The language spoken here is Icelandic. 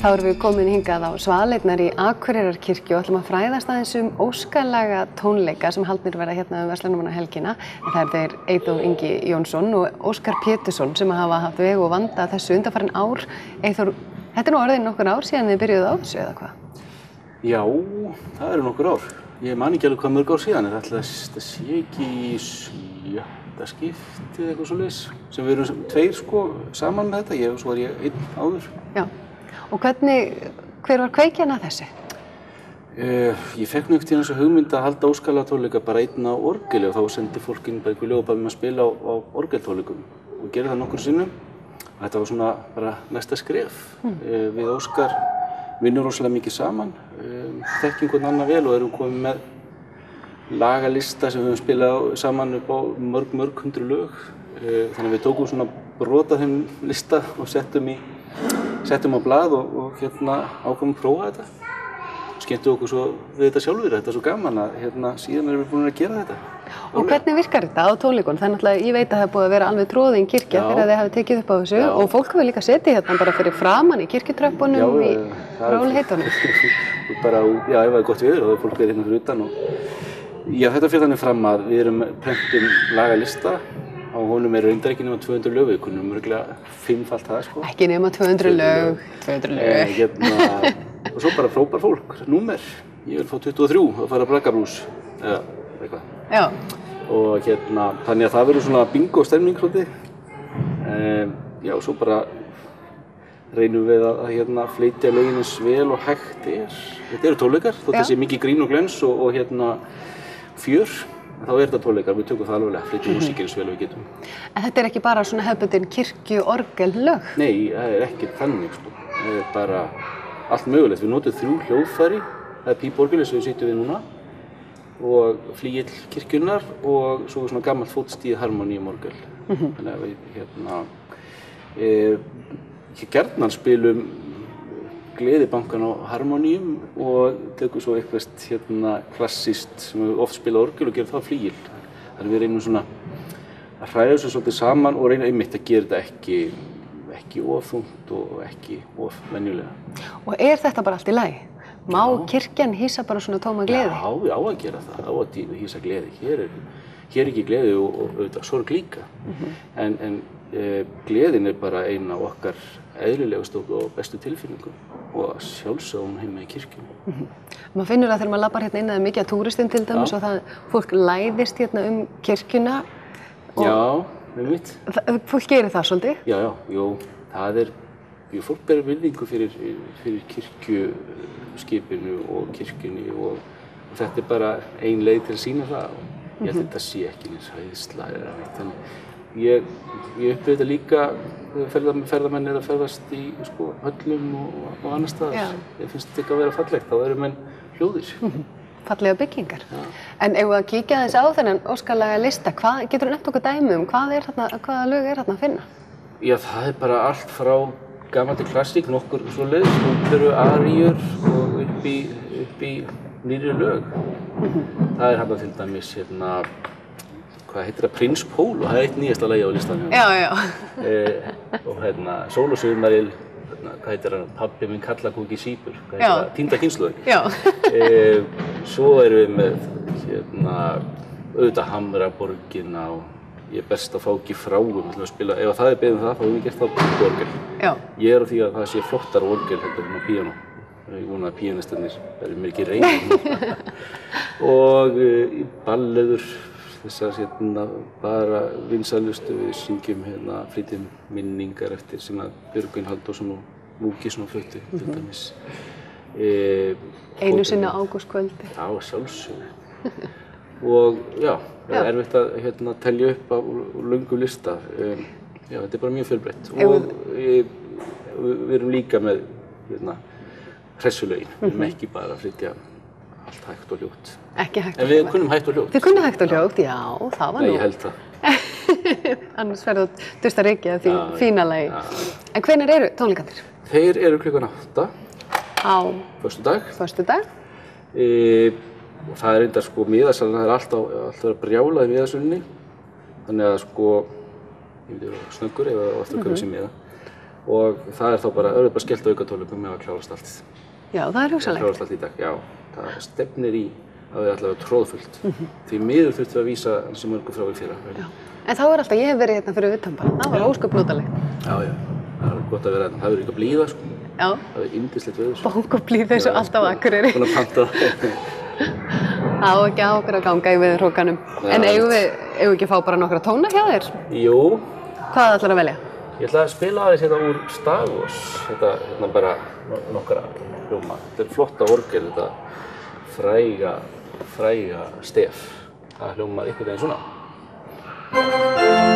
Þá erum við komin hingað á Svaleinar í Akureyrarkirkju og ætlum að fræðast aðeins óskalaga tónleika sem haldnir verða hérna Verslunarmannahelgina. En það þeir Eyþór Ingi Jónsson og Óskar Pétursson sem hafa haft veg og vanda þessu undanfarin ár. Eyþór, þetta nú orðin nokkur ár síðan þið byrjuðu á þessu eða hvað? Já, það nokkur ár. Ég man ekki alveg hvað mörg ár síðan, það sé ekki í 7. skiptið eitthvað svoleiðis sem við erum tveir saman með þetta, og svo ég einn áður. Já. Og hver var kveikjan að þessu? Ég fekk einhvern tímann þessa hugmynd að halda óskalaga tónleika bara einn á orgeli og þá sendi fólk inn bara einhver ljóð og bað mig að spila á orgeltónleikum og gerði það nokkrum sinnum. Þetta var svona bara næsta skref. Við Óskar vinnum rosalega mikið saman, þekkjum hvern annan vel og erum komin með lagalista sem við höfum spilað saman upp á mörg hundruð lög. Þannig að við tókum svona brot af þeim lista og settum á blað og ákváðum að prófa þetta. Skemmtum okkur svo við þetta sjálfur, þetta svo gaman að síðan erum við búin að gera þetta. Og hvernig virkar þetta á tónleikunum? Það náttúrulega, ég veit að það búið að vera alveg troðin kirkja þegar þið hafið tekið upp á þessu og fólk hefur líka setið hérna bara fyrir framan í kirkjutröppunum í róliheitunum. Bara, ef það gott veður og fólk hérna fyrir utan þetta fer þannig fram að við prentum lagalista. Á honum reyndar ekki nema 200 lög, við kunnum örugglega 5-falt það Ekki nema 200 lög. Og svo bara frábær fólk, númer. Ég vil fá 23 að fara Braggabrús eða eitthvað. Já. Og þannig að það verður svona bingo stemning svolítið. Já, svo bara reynum við að flytja lögin eins vel og hægt Þetta eru tónleikar, þótt það sé mikið grín og glens og fjör. Þá þetta tónleikar, við tökum það alveg flytjum músíkina eins vel og við getum. En þetta ekki bara svona hefðbundin kirkjuorgellög? Nei, það ekki þannig Það bara allt mögulegt. Við notum 3 hljóðfæri, það píporgelið sem við sitjum við núna og flygill kirkjunnar og svo svona gamalt fótstíð harmoníumorgel. Þannig að við gjarnan spilum Gleðibankann á harmoníum og tökum svo eitthvað klassískt sem við oft spila orgel og gerum það flygil. Þannig við reynum svona að hræða þessu svolítið saman og reyna einmitt að gera þetta ekki of þungt og ekki of venjulega. Og þetta bara allt í lagi? Má kirkjan hýsa bara svona tóma gleði? Já, á að gera það, á að hýsa gleði. Hér ekki gleði og auðvitað sorg líka. En gleðin bara ein af okkar eðlilegustu og bestu tilfinningum og sjálfsögum heima í kirkjunni. Maður finnur að þegar maður labbar hérna inn að mikið af túristum til dæmis og fólk læðist hérna kirkjuna. Já, einmitt. Fólk gerir það svolítið? Já, fólk ber virðingu fyrir kirkjuskipinu og kirkjunni og þetta bara ein leið til að sýna það og ég held að þetta sé ekki eins hræðsla eða neitt. Þannig ég upplifi þetta líka ferðamenn að ferðast í höllum og annars staðar. Ég finnst þetta ekki að vera fallegt, þá eru menn hljóðir. Fallega byggingar. En ef við að kíkja aðeins á þennan óskalaga lista, geturðu nefnt okkur dæmi hvaða lög þarna að finna? Já, það bara allt frá gamalli klassík, nokkur svoleiðis, óperu, aríur og upp í nýrri lög. Það hérna til dæmis hvað heitir það, Prins Pól og það eitt nýjasta lagi á listanum. Já. Og Sól og sumaril, hvað heitir hann, Pabbi minn kallakóki sípur, hvað heitir það, Týnda kynslóðin. Já. Svo erum við með auðvitað Hamraborgina og Ég best að fá ekki fráum til að spila. Ef það beðið þá höfum við gert það píanóorgel. Já. Ég á því að það sé flottara orgel heldur en á píanó. Ég vona að píanistarnir verði mér ekki reynir. Og balleður, þessar bara vinsælustu, við syngjum flytjum minningar eftir sem að Björgvin Halldórsson og Múkisson fluttu til dæmis. Einu sinni á ágústkvöldi. Já, sjálfsögðu. Og já, það er erfitt að telja upp á löngu lista. Já, þetta er bara mjög fjölbreytt. Og við erum líka með hressulögin. Við erum ekki bara að flytja allt hægt og hljótt. Ekki hægt og hljótt. En við kunnum hægt og hljótt. Þið kunnum hægt og hljótt, já, það var nú. Nei, ég held það. Annars ferðu dusta rykið af því fína lagi. En hvenær eru tónleikarnir? Þeir eru klukkan 8. Á? Föstudag. Föstudag. Og það er reyndar miðasalan, það er alltaf að brjála í miðasölunni. Þannig að ég myndi vera snöggur ef það var eftir að kaupa sér miða. og það þá bara skellt á aukatónleikum með að klárast allt. Já, það hugsanlegt. Klárast allt í dag, já. Það stefnir í að vera allavega tróðfullt. Því miður þurftum við að vísa ansi mörgu frá í fyrra. Já. En þá alltaf, ég hef verið hérna fyrir utan bara, það var ósköp notalegt. Já, það er gott að vera hérna. Það verður líka blíða, sko. Já. Það er yndislegt veður. Bók og blíða eins og alltaf á Akureyri. Búin að panta. Það á ekki á okkur að ganga í veðurhrokanum. En eigum við ekki að fá bara nokkra tóna hjá þér? Jú. Hvað ætlar að velja? Ég ætla að spila aðeins hérna úr Star Wars. Hérna bara nokkra hljóma. Þetta er flotta orgel, þetta fræga stef. Það hljómar einhvern veginn svona.